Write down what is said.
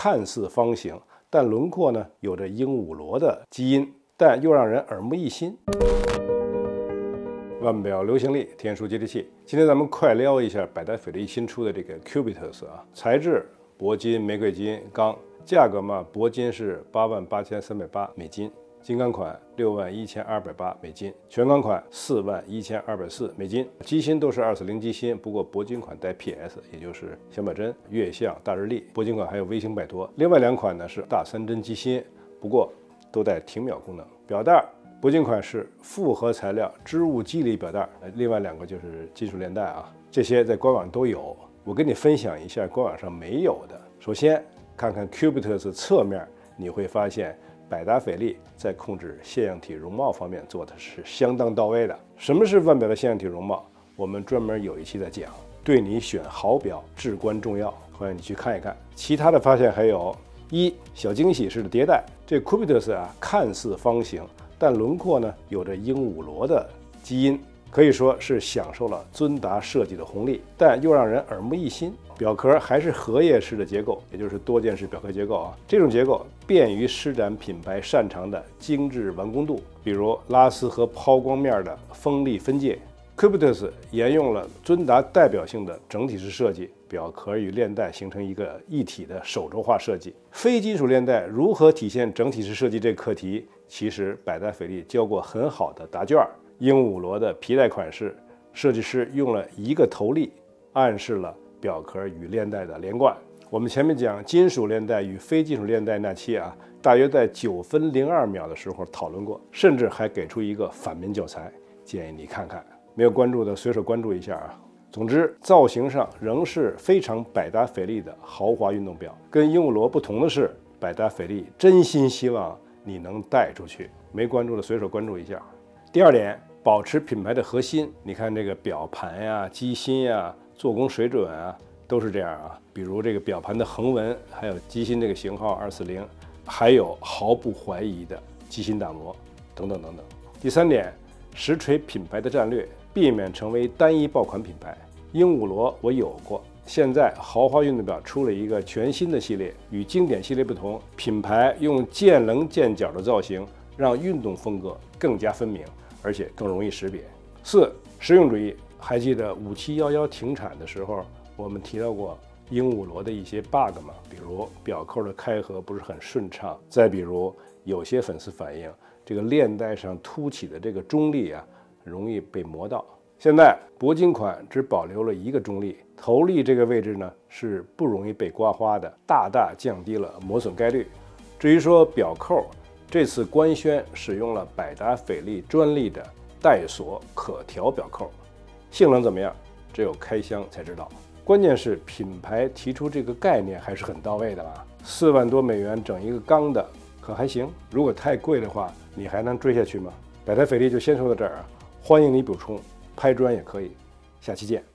看似方形，但轮廓呢有着鹦鹉螺的基因，但又让人耳目一新。腕表流行力天书接地气，今天咱们快撩一下百达翡丽新出的这个 Cubitus 啊，材质铂金、玫瑰金钢，价格嘛，铂金是88380美金。金刚款61280美金，全钢款41240美金，机芯都是240机芯，不过铂金款带 PS， 也就是小秒针、月相、大日历。铂金款还有微型摆脱。另外两款呢是大3针机芯，不过都带停秒功能。表带，铂金款是复合材料织物肌理表带，另外两个就是金属链带啊，这些在官网都有。我跟你分享一下官网上没有的。首先看看 Cubitus 侧面，你会发现百达翡丽在控制腺样体容貌方面做的是相当到位的。什么是腕表的腺样体容貌？我们专门有一期在讲，对你选好表至关重要，欢迎你去看一看。其他的发现还有：一、小惊喜式的迭代，这 Cubitus 啊看似方形，但轮廓呢有着鹦鹉螺的基因，可以说是享受了尊达设计的红利，但又让人耳目一新。表壳还是荷叶式的结构，也就是多件式表壳结构啊。这种结构便于施展品牌擅长的精致完工度，比如拉丝和抛光面的锋利分界。Cubitus 沿用了尊达代表性的整体式设计，表壳与链带形成一个一体的手轴化设计。非金属链带如何体现整体式设计这个课题，其实百达翡丽教过很好的答卷。鹦鹉螺的皮带款式，设计师用了一个头力，暗示了表壳与链带的连贯。我们前面讲金属链带与非金属链带那期啊，大约在9分02秒的时候讨论过，甚至还给出一个反面教材，建议你看看。没有关注的随手关注一下啊。总之，造型上仍是非常百达翡丽的豪华运动表。跟鹦鹉螺不同的是，百达翡丽真心希望你能带出去。没关注的随手关注一下。第二点，保持品牌的核心。你看这个表盘呀、机芯呀、做工水准啊，都是这样啊。比如这个表盘的横纹，还有机芯这个型号240，还有毫不怀疑的机芯打磨，等等等等。第三点，实锤品牌的战略，避免成为单一爆款品牌。鹦鹉螺我有过，现在豪华运动表出了一个全新的系列，与经典系列不同，品牌用见棱见角的造型，让运动风格更加分明，而且更容易识别。4、实用主义。还记得5711停产的时候，我们提到过鹦鹉螺的一些 bug 吗？比如表扣的开合不是很顺畅，再比如有些粉丝反映这个链带上凸起的这个中立啊，容易被磨到。现在铂金款只保留了一个中立，头立这个位置呢是不容易被刮花的，大大降低了磨损概率。至于说表扣，这次官宣使用了百达翡丽专利的带锁可调表扣。性能怎么样？只有开箱才知道。关键是品牌提出这个概念还是很到位的吧？4万多美元整一个钢的，可还行。如果太贵的话，你还能追下去吗？百达翡丽就先说到这儿啊，欢迎你补充，拍砖也可以。下期见。